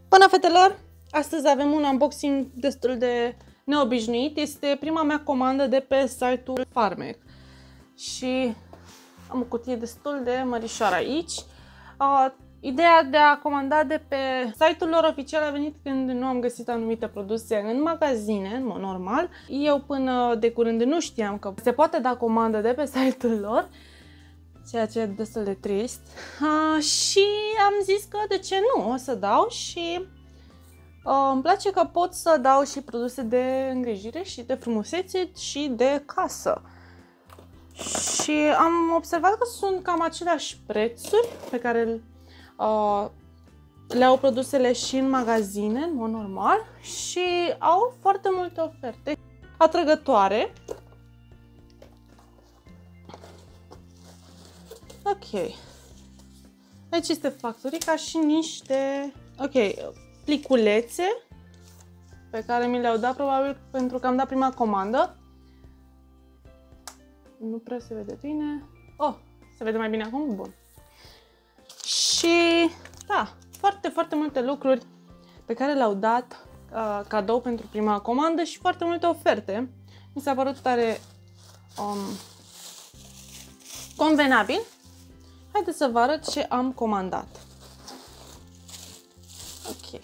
Bună, fetelor! Astăzi avem un unboxing destul de neobișnuit. Este prima mea comandă de pe site-ul Farmec. Și am o cutie destul de mărișoară aici. Ideea de a comanda de pe site-ul lor oficial a venit când nu am găsit anumite produse în magazine, în mod normal. Eu până de curând nu știam că se poate da comandă de pe site-ul lor, ceea ce e destul de trist. Și am zis că de ce nu, o să dau și îmi place că pot să dau și produse de îngrijire și de frumusețe și de casă. Și am observat că sunt cam aceleași prețuri pe care le au produsele și în magazine, în mod normal, și au foarte multe oferte atrăgătoare. Ok. Aici este facturica și niște pliculețe pe care mi le-au dat probabil pentru că am dat prima comandă. Nu prea se vede bine. Oh, se vede mai bine acum? Bun. Și da, foarte multe lucruri pe care le-au dat cadou pentru prima comandă și foarte multe oferte. Mi s-a părut tare convenabil. Haideți să vă arăt ce am comandat. Ok.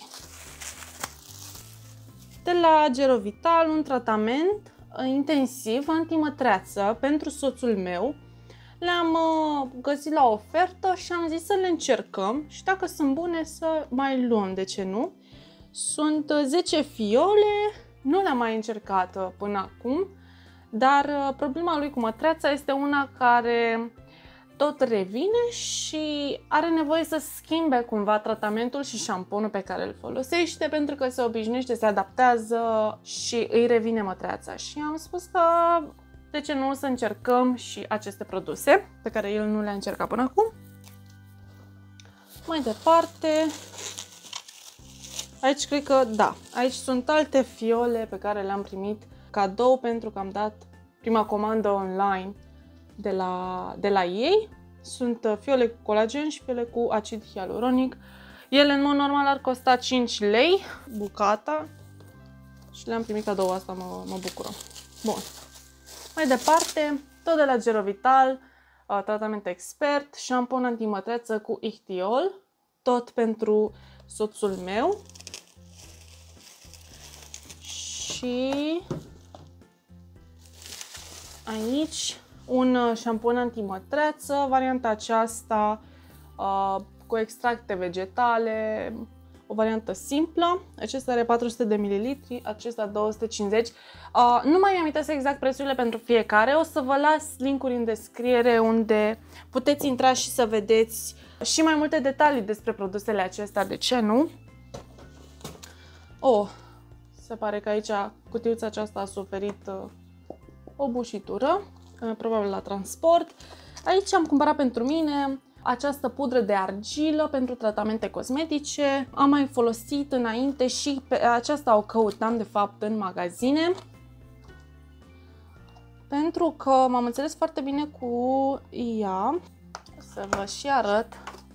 De la Gerovital, un tratament intensiv antimătreață pentru soțul meu. Le-am găsit la ofertă și am zis să le încercăm și dacă sunt bune să mai luăm, de ce nu? Sunt 10 fiole, nu le-am mai încercat până acum, dar problema lui cu mătreața este una care tot revine și are nevoie să schimbe cumva tratamentul și șamponul pe care îl folosește pentru că se obișnuiește, se adaptează și îi revine mătreața. Și am spus că de ce nu să încercăm și aceste produse pe care el nu le-a încercat până acum. Mai departe, aici cred că da, aici sunt alte fiole pe care le-am primit cadou pentru că am dat prima comandă online de la ei. Sunt fiole cu colagen și fiole cu acid hialuronic. Ele în mod normal ar costa 5 lei bucata și le-am primit cadou, asta mă bucură. Bun. Mai departe, tot de la Gerovital, tratament expert, șampon antimătreață cu ichtiol, tot pentru soțul meu. Și aici un șampon antimătreață, varianta aceasta cu extracte vegetale, o variantă simplă. Acesta are 400 de ml, acesta 250. Nu mai amintesc exact prețurile pentru fiecare, o să vă las link-uri în descriere unde puteți intra și să vedeți și mai multe detalii despre produsele acestea, de ce nu? Oh, se pare că aici cutiuța aceasta a suferit o bușitură, probabil la transport. Aici am cumpărat pentru mine această pudră de argilă pentru tratamente cosmetice. Am mai folosit înainte și pe aceasta o căutam de fapt în magazine. Pentru că m-am înțeles foarte bine cu ea. Să vă și arăt.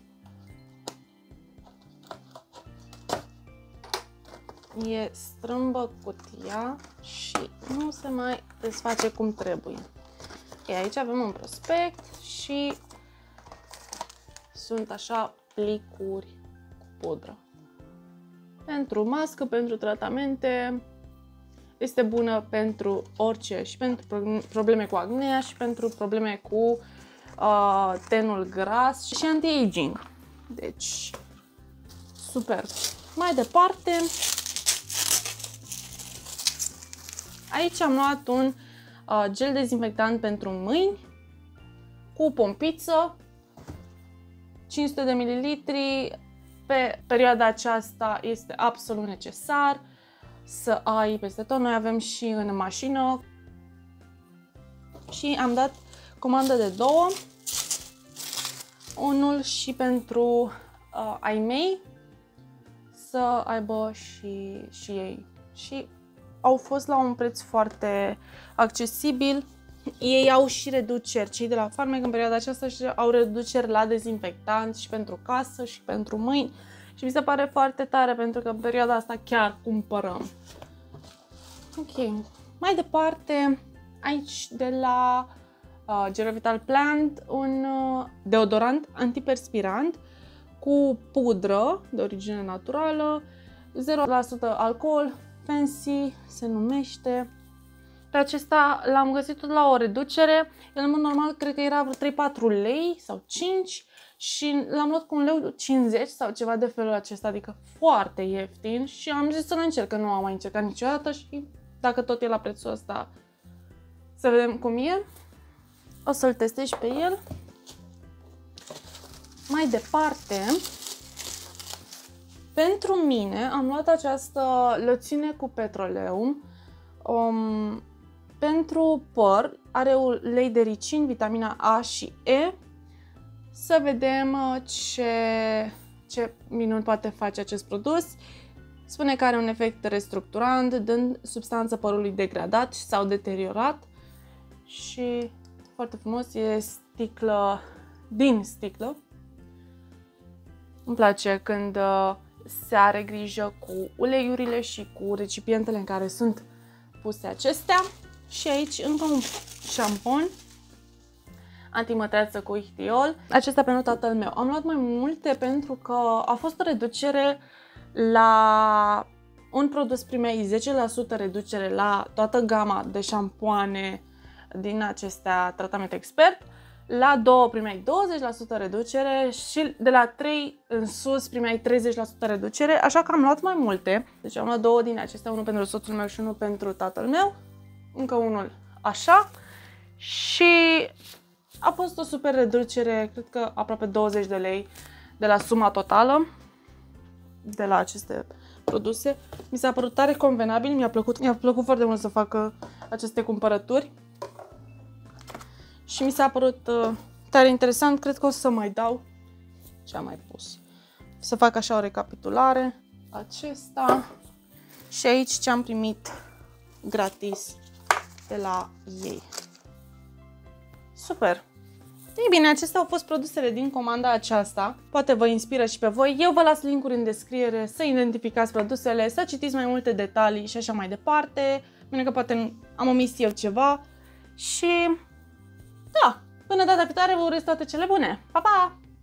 E strâmbă cutia și nu se mai desface cum trebuie. Aici avem un prospect și sunt așa plicuri cu pudră. Pentru mască, pentru tratamente, este bună pentru orice, și pentru probleme cu acnea și pentru probleme cu tenul gras și anti-aging. Deci, super. Mai departe, aici am luat un gel dezinfectant pentru mâini cu pompiță, 500 de ml. Pe perioada aceasta este absolut necesar să ai peste tot. Noi avem și în mașină și am dat comandă de 2. Unul și pentru ai mei să aibă și ei. Și au fost la un preț foarte accesibil. Ei au și reduceri, cei de la Farmec în perioada aceasta și au reduceri la dezinfectanți și pentru casă și pentru mâini Și mi se pare foarte tare pentru că în perioada asta chiar cumpărăm. Ok, mai departe, aici de la Gerovital Plant, un deodorant antiperspirant cu pudră de origine naturală, 0% alcool, Fancy se numește. Pe acesta l-am găsit tot la o reducere, el în mod normal cred că era vreo 3-4 lei sau 5 și l-am luat cu 1,50 lei sau ceva de felul acesta, adică foarte ieftin și am zis să-l încerc, că nu am mai încercat niciodată și dacă tot e la prețul ăsta, să vedem cum e. O să-l testez pe el. Mai departe, pentru mine am luat această loțiune cu petroleum. Pentru păr are ulei de ricin, vitamina A și E. Să vedem ce minuni poate face acest produs. Spune că are un efect restructurant, dând substanță părului degradat sau deteriorat. Și foarte frumos, e sticlă din sticlă. Îmi place când se are grijă cu uleiurile și cu recipientele în care sunt puse acestea. Și aici încă un șampon antimătreață cu ihtiol. Acesta pentru tatăl meu. Am luat mai multe pentru că a fost o reducere la un produs, primeai 10% reducere la toată gama de șampoane din acestea tratament expert. La 2 primeai 20% reducere și de la 3 în sus primeai 30% reducere, așa că am luat mai multe. Deci am luat 2 din acestea, unul pentru soțul meu și unul pentru tatăl meu. Încă unul așa. Și a fost o super reducere, cred că aproape 20 de lei de la suma totală de la aceste produse. Mi s-a părut tare convenabil, mi-a plăcut foarte mult să fac aceste cumpărături. Și mi s-a părut tare interesant, cred că o să mai dau ce am mai pus. Să fac așa o recapitulare. Acesta și aici ce am primit gratis de la ei. Super! Ei bine, acestea au fost produsele din comanda aceasta. Poate vă inspiră și pe voi. Eu vă las link-uri în descriere să identificați produsele, să citiți mai multe detalii și așa mai departe. Bine că poate am omis eu ceva. Și da, până data viitoare vă urez toate cele bune. Pa, pa!